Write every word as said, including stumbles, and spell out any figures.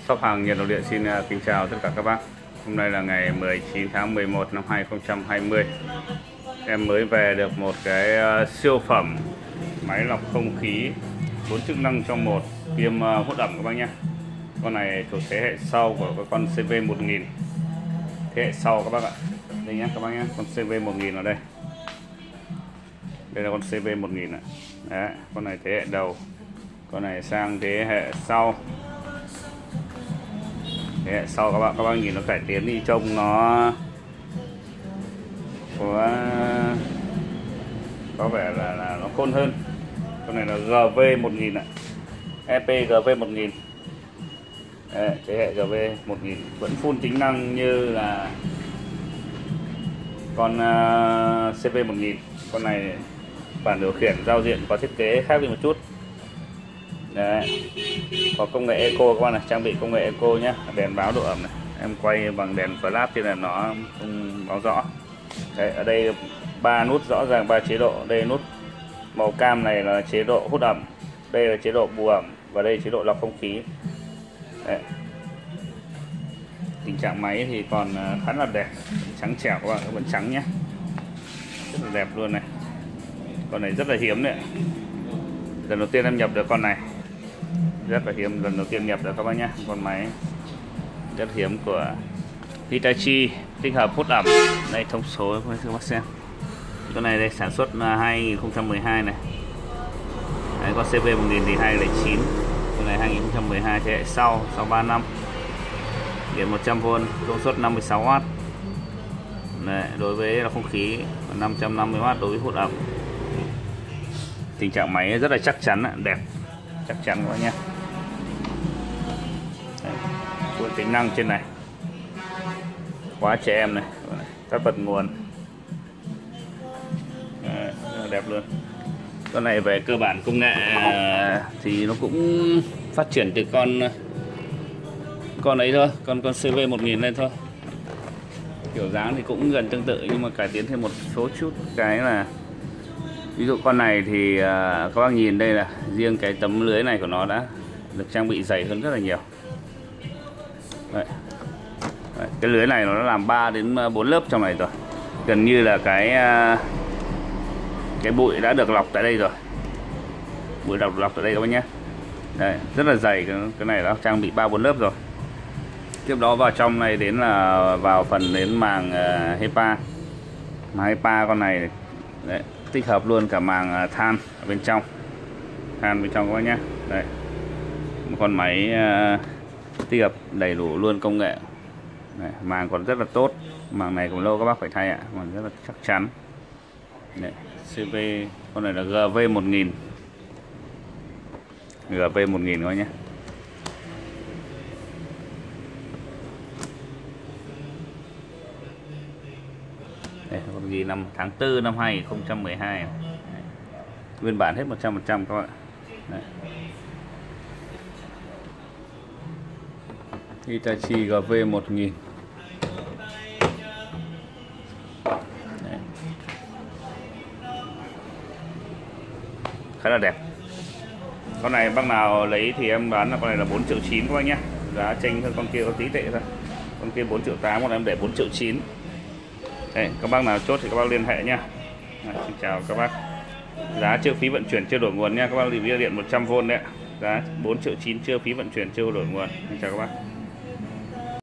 Shop hàng nhiệt độ điện xin kính chào tất cả các bác. Hôm nay là ngày mười chín tháng mười một năm hai nghìn không trăm hai mươi. Em mới về được một cái siêu phẩm máy lọc không khí bốn chức năng trong một, kiêm hút ẩm các bác nhé. Con này thuộc thế hệ sau của cái con C V một nghìn. Thế hệ sau các bác ạ. Đây nhé các bác nhé, con C V một nghìn ở đây. Đây là con C V một nghìn ạ. Đấy, con này thế hệ đầu. Con này sang thế hệ sau. Thế hệ sau các bạn các bác nhìn nó cải tiến đi, trông nó có có vẻ là, là nó khôn hơn. Con này là G V một nghìn ạ. E P G V một nghìn. Đấy, thế hệ G V một nghìn vẫn full tính năng như là con uh, C V một nghìn. Con này bản điều khiển giao diện có thiết kế khác đi một chút. Đấy. Có công nghệ eco các bạn này, trang bị công nghệ eco nhé. Đèn báo độ ẩm này, em quay bằng đèn flash cho nên nó không báo rõ. Đấy, ở đây ba nút rõ ràng, ba chế độ. Đây nút màu cam này là chế độ hút ẩm, đây là chế độ bù ẩm và đây là chế độ lọc không khí. Đấy. Tình trạng máy thì còn khá là đẹp, trắng trẻo các bạn, vẫn trắng nhé, rất là đẹp luôn này. Con này rất là hiếm đấy, lần đầu tiên em nhập được con này, rất là hiếm, lần đầu tiên nhập được các bác nhé. Con máy rất hiếm của Hitachi, tích hợp hút ẩm. Đây thông số với các bác xem. Con này đây sản xuất hai nghìn không trăm mười hai này. Đấy, con C V một nghìn thì hai nghìn không trăm lẻ chín. Con này hai nghìn không trăm mười hai thế hệ sau, sau ba năm. Điện một trăm vôn, công suất năm mươi sáu oát. Đấy, đối với là không khí, năm trăm năm mươi oát đối với hút ẩm. Tình trạng máy rất là chắc chắn, đẹp, chắc chắn các bác nhé. Đấy, tính năng trên này, khóa trẻ em này, các bật nguồn. Đấy, rất là đẹp luôn. Con này về cơ bản công nghệ thì nó cũng phát triển từ con con ấy thôi, con con C V một nghìn lên thôi. Kiểu dáng thì cũng gần tương tự nhưng mà cải tiến thêm một số chút cái là, ví dụ con này thì uh, các bác nhìn đây là riêng cái tấm lưới này của nó đã được trang bị dày hơn rất là nhiều. Đấy. Đấy, cái lưới này nó đã làm ba đến bốn lớp trong này rồi, gần như là cái uh, cái bụi đã được lọc tại đây rồi, bụi lọc lọc tại đây các bác nhé. Đây, rất là dày, cái, cái này đã trang bị ba bốn lớp rồi. Tiếp đó vào trong này đến là vào phần đến màng uh, HEPA. Màng HEPA con này đấy, tích hợp luôn cả màng uh, than ở bên trong, than bên trong các bác nhé. Đây, một con máy uh, tích hợp đầy đủ luôn công nghệ. Đấy, màng còn rất là tốt, màng này cũng lâu các bác phải thay ạ, còn rất là chắc chắn. Đấy, C V con này là G V một nghìn, G V một nghìn các bác nhé. Đây, con ghi năm tháng tư năm hai nghìn không trăm mười hai. Đấy. Nguyên bản hết một trăm phần trăm các bạn. Đấy. Hitachi G V một nghìn. Đấy. Khá là đẹp. Con này bác nào lấy thì em bán là con này là bốn triệu chín các bác nhé. Giá chênh hơn con kia có tí tệ thôi. Con kia bốn triệu tám, còn em để bốn triệu chín. Đây, các bác nào chốt thì các bác liên hệ nha. Đấy, xin chào các bác. Giá chưa phí vận chuyển chưa đổi nguồn nha. Các bác review điện một trăm vôn đấy ạ. Giá bốn triệu chín chưa phí vận chuyển chưa đổi nguồn. Xin chào các bác.